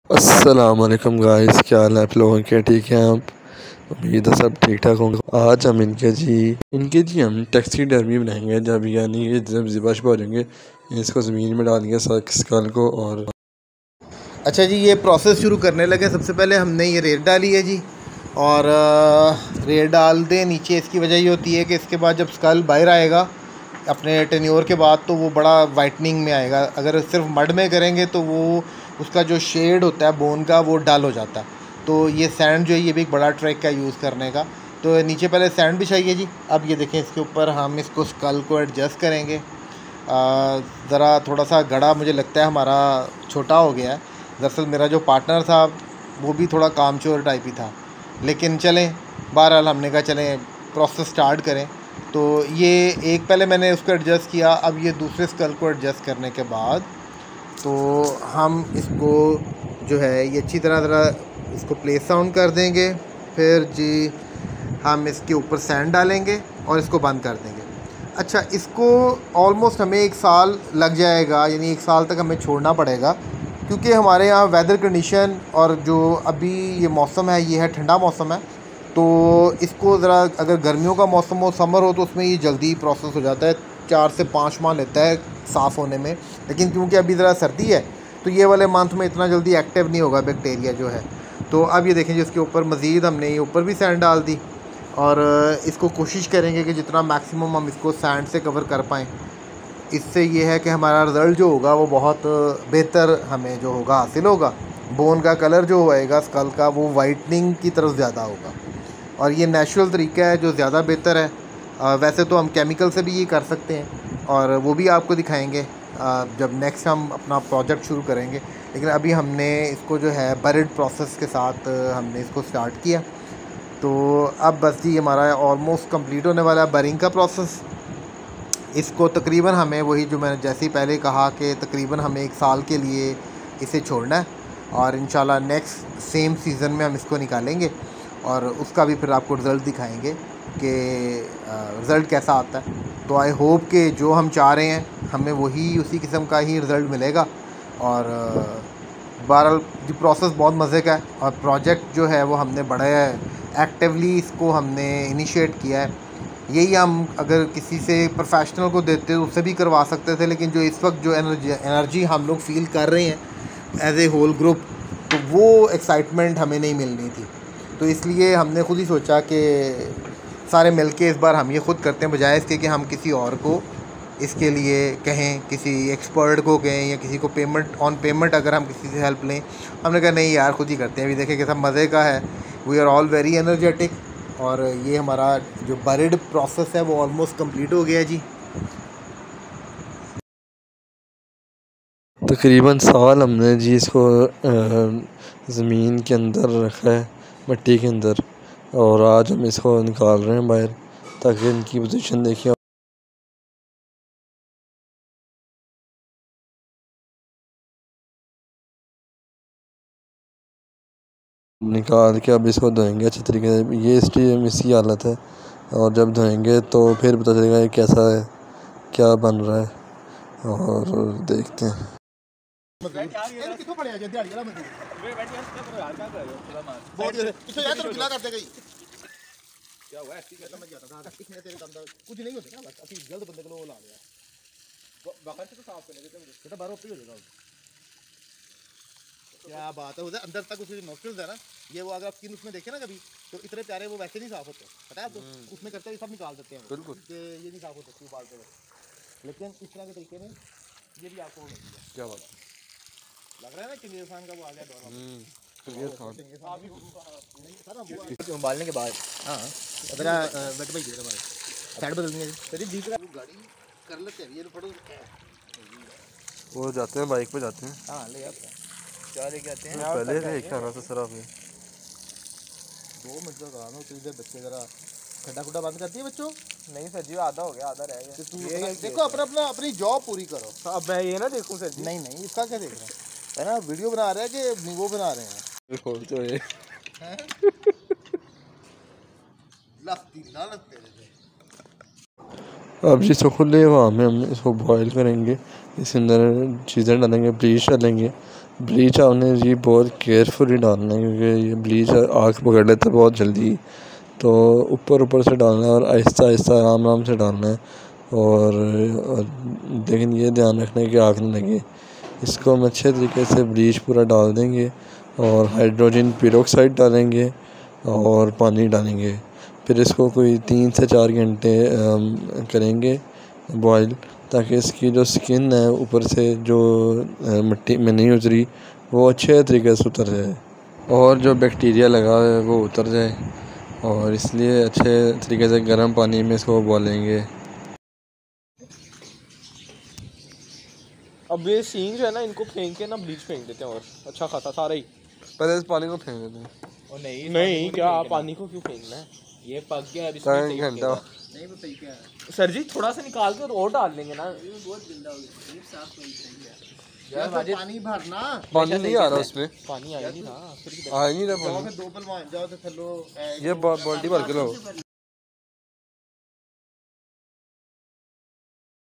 अस्सलाम वालेकुम गाइस, क्या हाल है आप लोगों के? ठीक हैं आप? उम्मीद है सब ठीक ठाक होंगे। आज हम इनके जी हम टैक्सीडर्मी बनाएंगे। जब यानी कि जब ज़िबा हो जाएंगे इसको ज़मीन में डालेंगे स्कल को। और अच्छा जी, ये प्रोसेस शुरू करने लगे। सबसे पहले हमने ये रेत डाली है जी, और रेत डाल दें नीचे। इसकी वजह ये होती है कि इसके बाद जब स्कल बाहर आएगा अपने टेन्योर के बाद, तो वो बड़ा वाइटनिंग में आएगा। अगर सिर्फ मड में करेंगे तो वो उसका जो शेड होता है बोन का वो डल हो जाता है। तो ये सैंड जो है ये भी एक बड़ा ट्रिक है यूज़ करने का। तो नीचे पहले सैंड बिछाइए जी। अब ये देखें, इसके ऊपर हम इसको स्कल को एडजस्ट करेंगे। ज़रा थोड़ा सा गड़ा मुझे लगता है हमारा छोटा हो गया है। दरअसल मेरा जो पार्टनर था वो भी थोड़ा कामचोर टाइप ही था, लेकिन चलें, बहरहाल हमने कहा चलें प्रोसेस स्टार्ट करें। तो ये एक पहले मैंने उसको एडजस्ट किया। अब ये दूसरे स्कल को एडजस्ट करने के बाद तो हम इसको जो है ये अच्छी तरह ज़रा इसको प्लेस डाउन कर देंगे। फिर जी हम इसके ऊपर सैंड डालेंगे और इसको बंद कर देंगे। अच्छा, इसको ऑलमोस्ट हमें 1 साल लग जाएगा, यानी 1 साल तक हमें छोड़ना पड़ेगा, क्योंकि हमारे यहाँ वेदर कंडीशन और जो अभी ये मौसम है ये है ठंडा मौसम है। तो इसको ज़रा अगर गर्मियों का मौसम हो, समर हो, तो उसमें ये जल्दी प्रोसेस हो जाता है। 4 से 5 माह लेता है साफ़ होने में। लेकिन क्योंकि अभी ज़रा सर्दी है तो ये वाले मंथ में इतना जल्दी एक्टिव नहीं होगा बैक्टीरिया जो है। तो अब ये देखें, जिसके ऊपर मज़ीद हमने ये ऊपर भी सैंड डाल दी, और इसको कोशिश करेंगे कि जितना मैक्सिमम हम इसको सैंड से कवर कर पाएँ। इससे ये है कि हमारा रिज़ल्ट जो होगा वो बहुत बेहतर हमें जो होगा हासिल होगा। बोन का कलर जो होएगा स्कल का वो वाइटनिंग की तरफ ज़्यादा होगा, और ये नेचुरल तरीका है जो ज़्यादा बेहतर है। वैसे तो हम केमिकल से भी ये कर सकते हैं, और वो भी आपको दिखाएंगे जब नेक्स्ट हम अपना प्रोजेक्ट शुरू करेंगे। लेकिन अभी हमने इसको जो है बरिड प्रोसेस के साथ हमने इसको स्टार्ट किया। तो अब बस जी हमारा ऑलमोस्ट कंप्लीट होने वाला है बरिंग का प्रोसेस। इसको तकरीबन हमें वही जो मैंने जैसे ही पहले कहा कि तकरीबन हमें 1 साल के लिए इसे छोड़ना है, और इंशाल्लाह नेक्स्ट सेम सीज़न में हम इसको निकालेंगे और उसका भी फिर आपको रिज़ल्ट दिखाएंगे कि रिज़ल्ट कैसा आता है। तो आई होप कि जो हम चाह रहे हैं हमें वही उसी किस्म का ही रिज़ल्ट मिलेगा। और बहरहाल जो प्रोसेस बहुत मज़े का है, और प्रोजेक्ट जो है वो हमने बड़ा एक्टिवली इसको हमने इनिशिएट किया है। यही हम अगर किसी से प्रोफेशनल को देते तो उससे भी करवा सकते थे, लेकिन जो इस वक्त जो एनर्जी हम लोग फ़ील कर रहे हैं एज ए होल ग्रुप, तो वो एक्साइटमेंट हमें नहीं मिल रही थी। तो इसलिए हमने ख़ुद ही सोचा कि सारे मिल के इस बार हम ये ख़ुद करते हैं, बजाय इसके कि हम किसी और को इसके लिए कहें, किसी एक्सपर्ट को कहें या किसी को पेमेंट अगर हम किसी से हेल्प लें। हमने कहा नहीं यार, ख़ुद ही करते हैं। अभी देखें कि सब मज़े का है। We are all very energetic. और ये हमारा जो बरिड प्रोसेस है वो ऑलमोस्ट कंप्लीट हो गया जी। तकरीबन साल हमने जी इसको ज़मीन के अंदर रखा है, मिट्टी के अंदर। और आज हम इसको निकाल रहे हैं बाहर, ताकि इनकी पोजीशन देखिए। निकाल के अब इसको धोएंगे अच्छे तरीके से। ये इसकी हालत है, और जब धोएंगे तो फिर पता चलेगा ये कैसा है, क्या बन रहा है। और देखते हैं। क्या बात है, उधर अंदर तक उसके जो नोस्ट्रिल्स है ना, ये वो अगर आप स्किन उसमें देखे ना कभी, तो इतने प्यारे वो वैसे नहीं साफ होते, पता है आपको? उसमें करते हुए सब निकाल देते हैं बिल्कुल, कि ये नहीं साफ हो सकती उबालते हुए। लेकिन इस तरह के तरीके में ये भी आपको क्या बात लग रहा है ना, चंगेज़ खान का वो आ गया दौर। उबालने के बाद हाँ मेरा वेट भाई हमारे साइड बदलनी है तेरी बीच गाड़ी कर लेते हैं। ये फटो वो जाते हैं बाइक पे जाते हैं। हाँ ले आते हैं, क्या लेके आते हैं पहले से एक खाना से सराफ है 2 मिनट का काम है। इधर बच्चे ज़रा खड्डा खुड्डा बंद करती है बच्चों। नहीं सर जी, आधा हो गया, आधा रह गया। तू देखो अपनी जॉब पूरी करो। अब मैं ये ना देखूं सर जी? नहीं नहीं, इसका क्या देख रहे हैं? है ना, वीडियो बना रहे हैं कि वो बना रहे हैं? अब जिसको खुले हवा में हम इसको बॉयल करेंगे, इसके अंदर चीज़ें डालेंगे, ब्लीच डालेंगे, ब्लीच आपने जी बहुत केयरफुली डालना है क्योंकि ये ब्लीच आग पकड़ लेता है बहुत जल्दी। तो ऊपर ऊपर से डालना है और आहिस्ता आहिस्ता आराम आराम से डालना है। और लेकिन ये ध्यान रखना है कि आग न लगे। इसको हम अच्छे तरीके से ब्लीच पूरा डाल देंगे और हाइड्रोजन पेरोक्साइड डालेंगे और पानी डालेंगे। फिर इसको कोई 3 से 4 घंटे करेंगे बॉयल, ताकि इसकी जो स्किन है ऊपर से जो मिट्टी में नहीं उतरी वो अच्छे तरीके से उतर जाए और जो बैक्टीरिया लगा है वो उतर जाए। और इसलिए अच्छे तरीके से गर्म पानी में इसको उबालेंगे। अब ये सीन जो है ना, इनको फेंक के ना ब्लीच फेंक देते हैं और अच्छा खासा सारा ही। पहले इस पानी को फेंक देते हैं। और नहीं क्या पानी को क्यों फेंकना है, ये पक गया अब इसमें घंटा नहीं वो सही क्या है सर जी, थोड़ा सा निकाल के और डाल देंगे ना। ये बहुत गंदा हो गया, साफ सही है यार। पानी भरना, पानी नहीं आ रहा उसमें, पानी आ ही नहीं रहा, आ ही नहीं रहा पानी। जाओ फिर 2 पल वहां जाओ तो थलो ये बाल्टी भर के लो।